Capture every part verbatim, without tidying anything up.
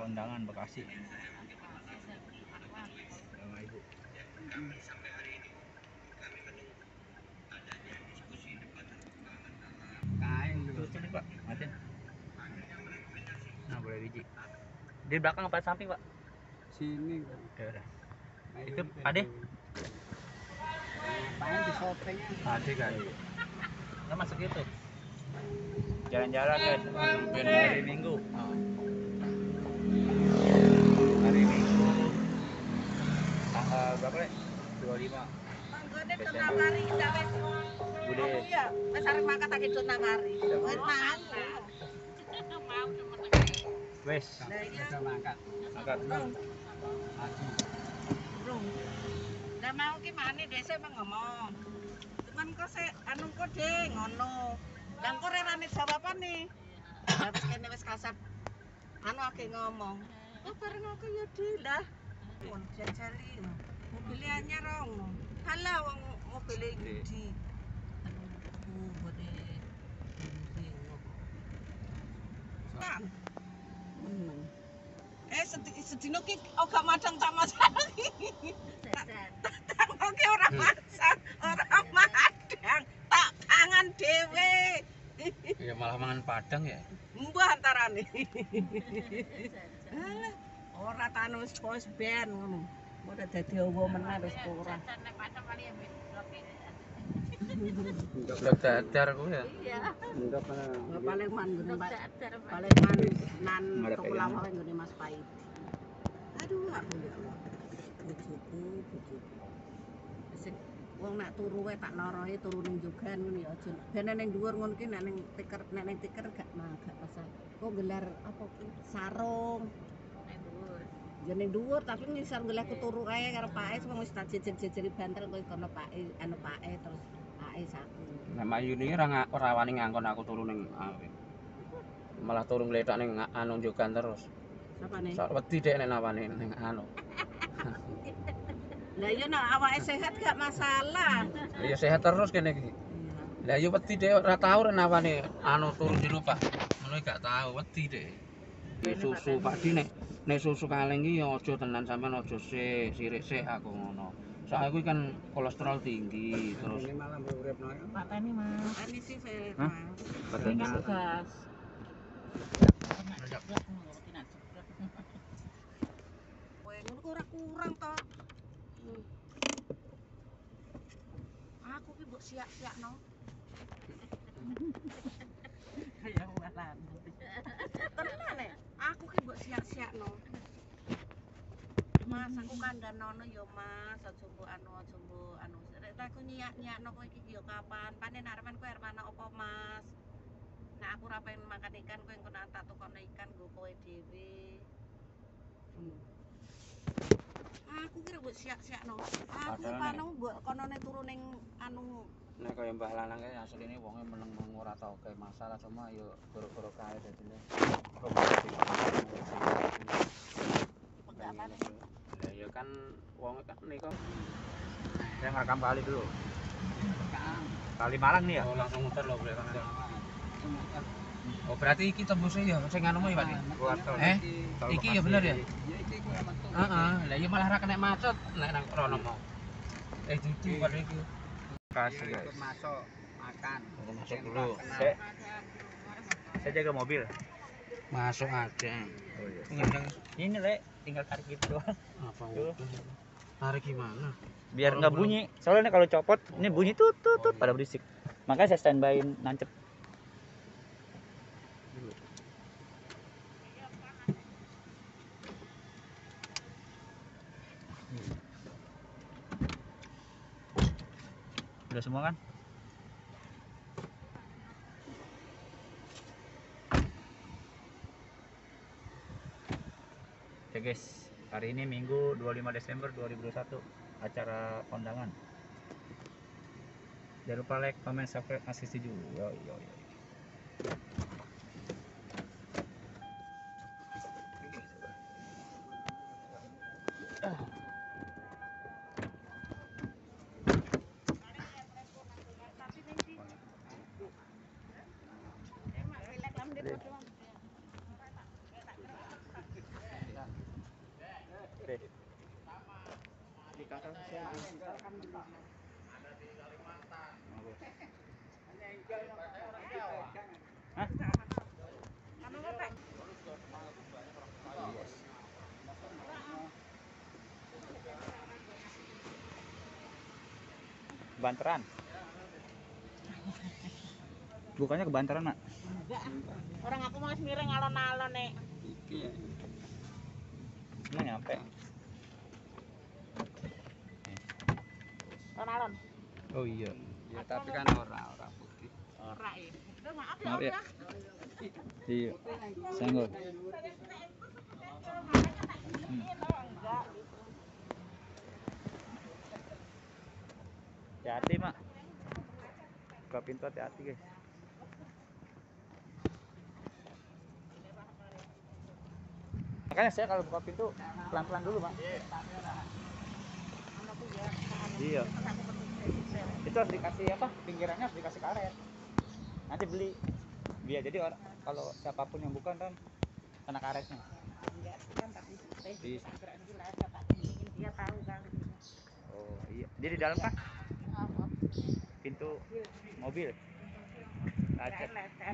Kondangan Bekasi. Sama ibu. Kain dulu sini Pak, Martin. Nah boleh biji. Di belakang apa samping Pak? Sini. Ya udah. Itu Ade? Ngapain di shopping? Ade kali. Nggak masuk itu. Jalan-jalan guys, hari Minggu. Oh. Hari Minggu. Tanggal berapa nih? dua puluh lima. Manggone do namari ndak wis. Bude. Iya, wis arep mangkat tak do namari. Wis mau. Mau temen. Wes. Lah iya. Bisa mangkat. Angkat. Maju. Bro. Lah mau ki mane dhisik meng ngomong. Cuman kok sik anu kok de ngono. Lah kok rerane jawabane. Lah wis kene wis kasar. Anu akeh ngomong. Oh bareng aku ya di lah. Pun jajali. Mobilnya anyar rong. Halah wong mobilnya Yudi. Anu bode. Kan. Eh sedino ki ora madang tak masak. Tak oke ora masak, ora madang, tak pangan dhewe. Ya malah mangan padang ya. Mbah antarane. Alah, ora tanu wis wis ben ngono. Ora dadi owo meneh wis ora. Blok dadar ku ya. Iya. Enggak pernah. Nggak paling man gini Mbak. Paling man nan kepulauan gini Mas Pait. Aduh, alhamdulillah. Bojoku, bojoku. Sing wong nak turu wae tak loroe turu ning jogan ngono ya aja. Ben ning dhuwur ngono ki nek ning tiker nek ning tiker gak mah gak pasal. Kok gelar apa ki sarung ning dhuwur. Ya ning dhuwur tapi ngisor gelehku turu ae karo pake wong wis tak jejer-jejeri banter kowe kono pake anu pake terus pake saku. Nek Mayu niki ora ora wani ngangkon aku turu ning malah turu nglethak ning anu jogan terus. Sapane? Sak wedi dek nek nawane ning anu. Lah iya nek awake sehat gak masalah. Ya sehat terus kene iki. Lah yo wedi dek ora tau nek nawane anu turu jero Pak. Ngono gak tau wedi dek. Iki susu Pak Di nek nek susu kaleng iki ya aja tenan sampean aja sik, sirik sik aku ngono. Soalnya aku kan kolesterol tinggi terus. Ini malam urip nang. Pateni Mas. Pateni sih Fit. Hah? Pateni gas. Kowe ngono ora kurang to. Aku ki mbok siak-siakno. Ya walan. Tenan nek, aku ki mbok siak-siakno. Mas aku kandhanono ya Mas, aja mbok anu aja mbok anu. Rek aku nyiak-nyiakno kowe iki ya kapan? Panen arepan kowe arep ana apa Mas? Nek aku ora pengen makan ikan kowe engko tak tukokno ikan nggo kowe dhewe. Hmm. Aku kira mbok siak-siakno. Aku panu mbok konone turu ning anu. Nek kaya Mbah Lanang kae asline wonge meneng-meneng ora tau kae masalah cuma yo gara-gara kae dadine. Lah ya kan wong kan niku. Saya ngerekam kali dulu. Kali Malang nih ya? Oh, langsung muter loh boleh kan. Oh, berarti iki tembusnya ya sing anu ya, Pak. Eh, iki ya bener ya? Ya iki ku metu. Heeh, lah ya malah ra kena macet nek nang rono mau. Eh, dudu padha iki. Kasih guys. Masuk makan. Masuk dulu. Saya, saya jaga mobil. Masuk aja. Oh iya. Ini Rek, tinggal tarik gitu doang. Apa itu? Tarik gimana? Biar nggak bunyi. Soalnya kalau copot, ini bunyi tut tut tut pada berisik. Makanya saya standby nancep. Udah semua kan? Oke guys, hari ini Minggu dua puluh lima Desember dua ribu dua puluh satu, acara kondangan. Jangan lupa like, comment, subscribe, kasih setuju. Yo yo yo. Alhamdulillah. Hah? Anu apa? Banteran. Bukannya kebanteran, Mak? Enggak. Orang aku mau miring alon-alon nek. Iya. Nggak nyampe. Alon-alon. Oh iya. Ya tapi kan ora-ora putih. Ora ya. Udah maaf ya. Maaf ya. Om, Iya. Senggol. Hmm. Hati-hati, Mak. Buka pintu hati-hati, guys. Makanya saya kalau buka pintu pelan-pelan dulu, Mak. Iya. Itu harus dikasih apa? Pinggirannya harus dikasih karet. Nanti beli. Biar jadi orang kalau siapapun yang bukan kan kena karetnya. Bisa. Dia tahu kan. Oh iya. Dia di dalam kan? Pintu mobil. Lecet.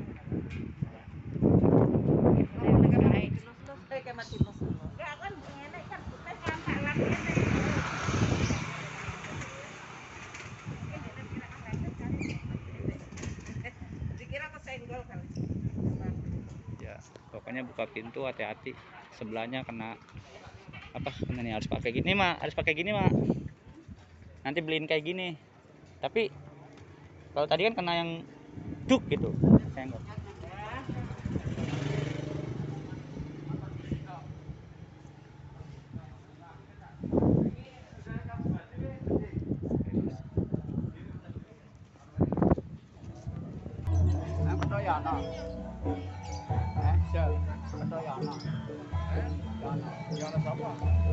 Ya, pokoknya buka pintu hati-hati. Sebelahnya kena apa? Kena nih harus pakai gini, Mak. Harus pakai gini, Mak. Nanti beliin kayak gini. Tapi kalau tadi kan kena yang duk gitu. Senggol. Aku to ya no. Eh, sel. Aku to ya no. Eh, ya no. Ya no sapa?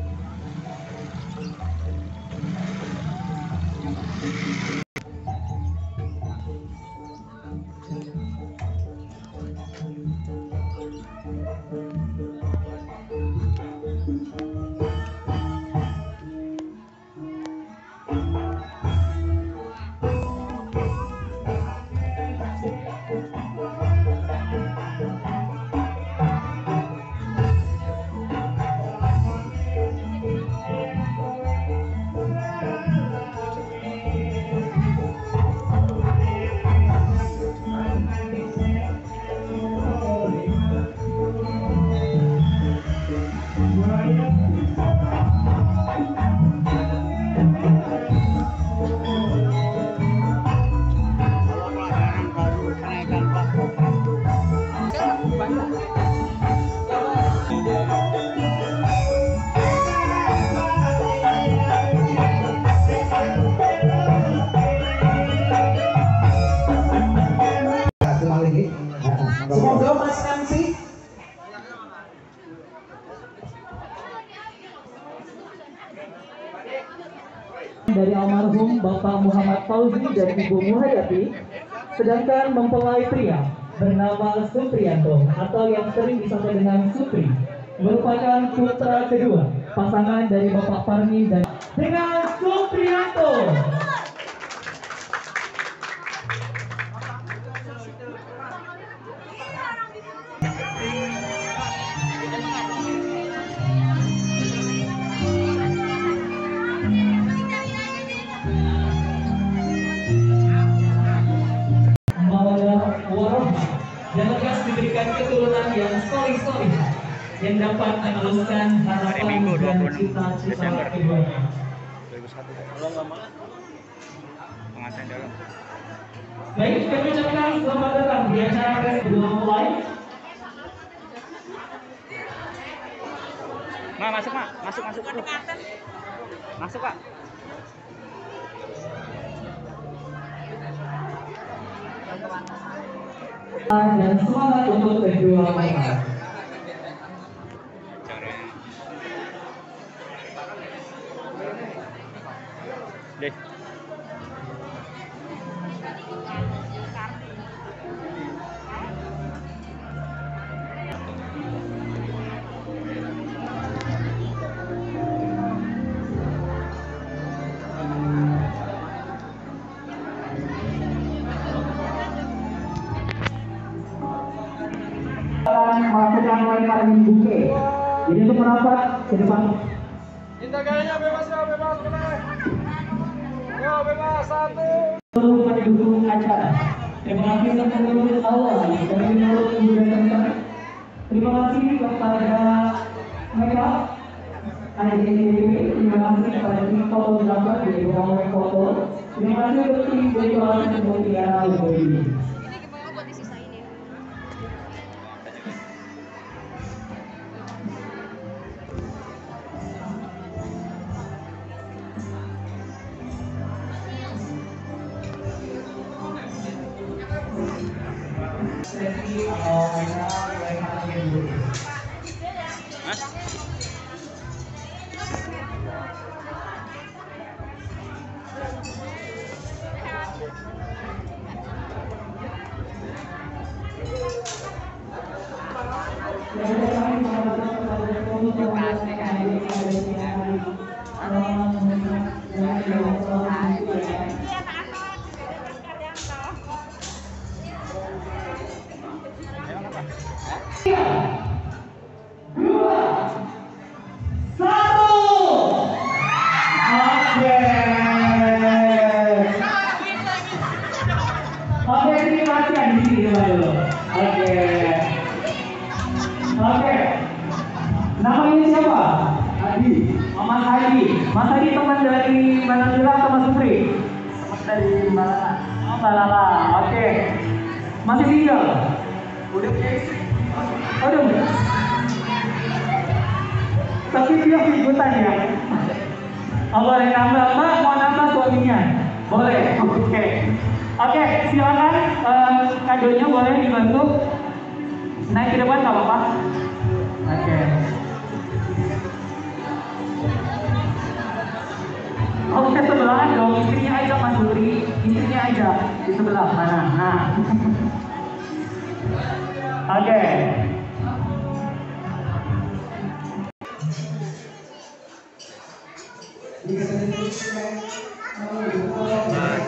Semoga Mas Nansi dari almarhum Bapak Muhammad Fauzi dan Ibu Muhayati, sedangkan mempelai pria bernama Supriyanto atau yang sering disapa dengan Supri merupakan putra kedua pasangan dari Bapak Parmi dan dengan Supriyanto. Dan lekas diberikan keturunan yang solid-solid yang dapat meneruskan harapan dan cita-cita keduanya. dua ribu satu. Kalau nggak mau pengantin dalam. Baik, kami ucapkan selamat datang di acara pres kedua mulai. Ma, masuk, Ma. Masuk, masuk. Tuh. Masuk, Pak. Dan semangat untuk kedua mereka. Deh. lemparin buke. Jadi untuk merapat ke depan. Minta gayanya bebas ya, bebas boleh. Yo bebas satu. Seluruh pendukung acara. Terima kasih untuk pengurus awal dari menurut ibu dan teman. Terima kasih kepada mereka. Ada di sini. Terima kasih kepada tim fotografer dari Bawang Foto. Terima kasih untuk tim dekorasi kemudian Ibu ini. Ini gimana buat disisain ya? Oke, ini latihan di sini dulu. Oke. Oke. Namanya siapa? Adi. Oh, Mas Adi. Mas Adi teman dari mana Lila atau Mas Supri? Teman dari Malala. Oh, Malala. Oke. Masih tinggal? Udah punya istri? Oh, udah punya. Tapi dia ikutan ya. Oh, boleh nambah, Mbak? Mau nambah suaminya? Boleh. Oke. Oke, silakan uh, kadonya boleh dibantu naik ke depan, nggak apa-apa. Oke. Oke, sebelahan dong, istrinya aja Mas Duri, istrinya aja di sebelah mana? Nah. Oke. Nah,